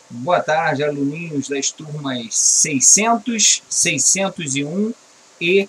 Boa tarde, aluninhos das turmas 600, 601 e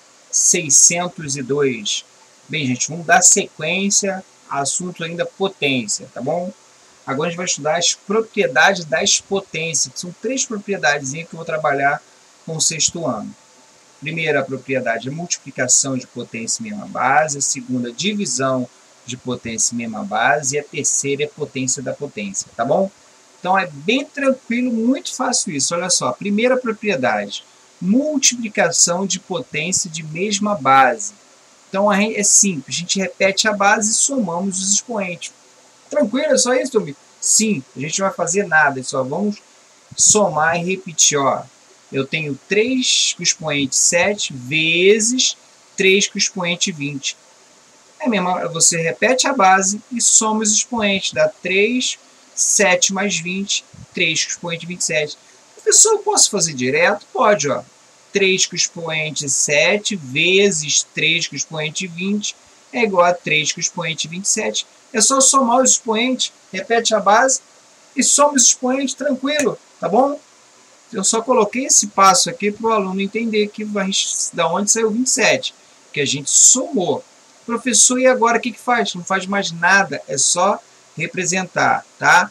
602. Bem, gente, vamos dar sequência ao assunto ainda potência, tá bom? Agora a gente vai estudar as propriedades das potências, que são três propriedades que eu vou trabalhar com o sexto ano. Primeira propriedade é multiplicação de potência em mesma base, a segunda, divisão de potência em mesma base, e a terceira é potência da potência, tá bom? Então é bem tranquilo, muito fácil isso. Olha só, primeira propriedade, multiplicação de potência de mesma base. Então é simples, a gente repete a base e somamos os expoentes. Tranquilo, é só isso, Tobi? Sim, a gente não vai fazer nada, só vamos somar e repetir. Ó. Eu tenho 3 com expoente 7 vezes 3 com expoente 20. É mesmo, você repete a base e soma os expoentes, dá 3, 7 mais 20, 3 com expoente 27. Professor, eu posso fazer direto? Pode, ó. 3 com expoente 7 vezes 3 com expoente 20 é igual a 3 com expoente 27. É só somar os expoentes, repete a base e soma os expoentes, tranquilo, tá bom? Eu só coloquei esse passo aqui para o aluno entender que da onde saiu 27, que a gente somou. Professor, e agora o que faz? Não faz mais nada, é só representar, tá?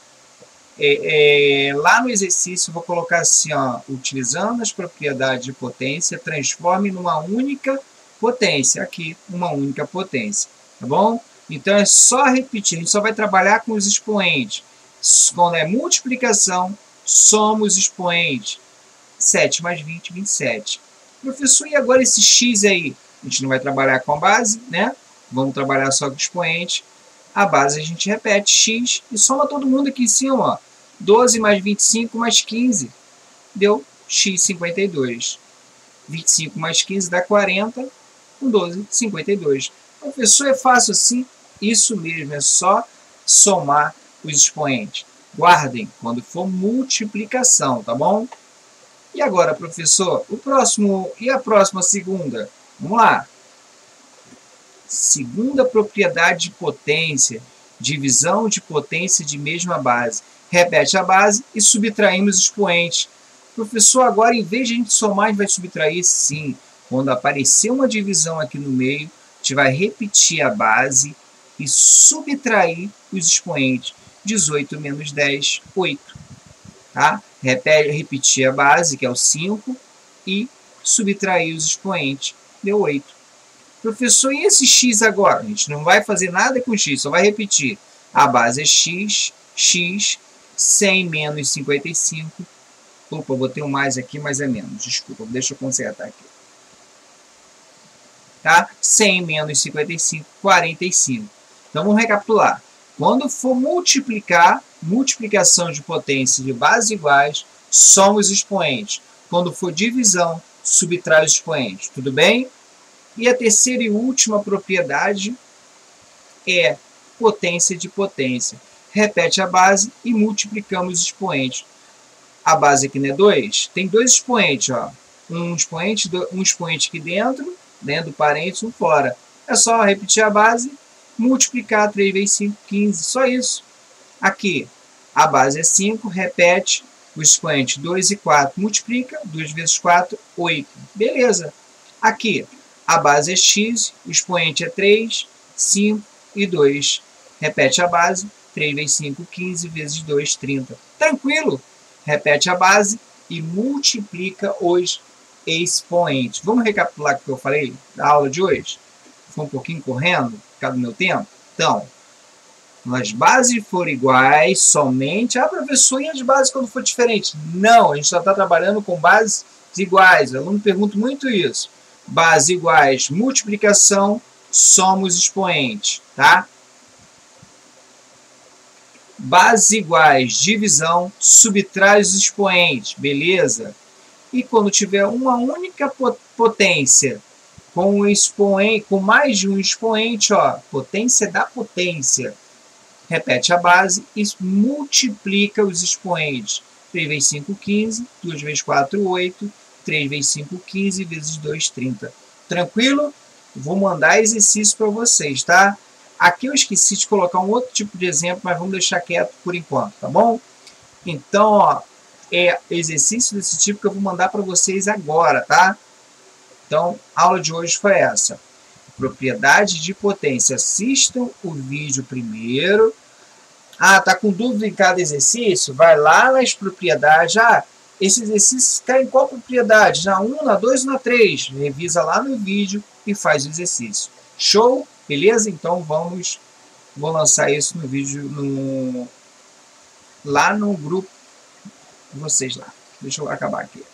Lá no exercício eu vou colocar assim, ó, utilizando as propriedades de potência, transforme numa única potência, aqui, uma única potência, tá bom? Então é só repetir, a gente só vai trabalhar com os expoentes. Quando é multiplicação, soma os expoentes. 7 mais 20, 27. Professor, e agora esse x aí? A gente não vai trabalhar com a base, né? Vamos trabalhar só com o expoente. A base a gente repete, x, e soma todo mundo aqui em cima, ó. 12 mais 25 mais 15, deu x, 52. 25 mais 15 dá 40, com 12, 52. Professor, é fácil assim? Isso mesmo, é só somar os expoentes. Guardem quando for multiplicação, tá bom? E agora, professor, a próxima segunda? Vamos lá. Segunda propriedade de potência, divisão de potência de mesma base. Repete a base e subtraímos os expoentes. Professor, agora em vez de a gente somar, a gente vai subtrair? Sim. Quando aparecer uma divisão aqui no meio, a gente vai repetir a base e subtrair os expoentes. 18 menos 10, 8. Tá? Repetir a base, que é o 5, e subtrair os expoentes. Deu 8. Professor, e esse x agora? A gente não vai fazer nada com x, só vai repetir. A base é x, 100 menos 55. Opa, botei um mais aqui, mas é menos. Desculpa, deixa eu consertar aqui. Tá? 100 menos 55, 45. Então, vamos recapitular. Quando for multiplicar, multiplicação de potência de bases iguais, soma os expoentes. Quando for divisão, subtrai os expoentes. Tudo bem? E a terceira e última propriedade é potência de potência. Repete a base e multiplicamos os expoentes. A base aqui não é 2? Tem dois expoentes, ó. Um expoente aqui dentro do parênteses, um fora. É só repetir a base, multiplicar 3 vezes 5, 15. Só isso. Aqui, a base é 5, repete o expoente 2 e 4. Multiplica, 2 vezes 4, 8. Beleza. Aqui, a base é x, o expoente é 3, 5 e 2. Repete a base, 3 vezes 5, 15, vezes 2, 30. Tranquilo? Repete a base e multiplica os expoentes. Vamos recapitular o que eu falei da aula de hoje? Foi um pouquinho correndo, por causa do meu tempo? Então, as bases forem iguais, somente... Ah, professor, e as bases quando for diferente? Não, a gente só está trabalhando com bases iguais. O aluno pergunta muito isso. Bases iguais, multiplicação, soma os expoentes, tá? Bases iguais, divisão, subtrai os expoentes, beleza? E quando tiver uma única potência com mais de um expoente, ó, potência da potência, repete a base e multiplica os expoentes. 3 vezes 5, 15, 2 vezes 4, 8, 3 vezes 5, 15, vezes 2, 30. Tranquilo? Vou mandar exercício para vocês, tá? Aqui eu esqueci de colocar um outro tipo de exemplo, mas vamos deixar quieto por enquanto, tá bom? Então, ó, exercício desse tipo que eu vou mandar para vocês agora, tá? Então, a aula de hoje foi essa. Propriedade de potência. Assistam o vídeo primeiro. Ah, tá com dúvida em cada exercício? Vai lá nas propriedades. Ah, esse exercício cai em qual propriedade? Na 1, na 2 ou na 3? Revisa lá no vídeo e faz o exercício. Show? Beleza? Então vou lançar isso no vídeo lá no grupo de vocês lá. Deixa eu acabar aqui.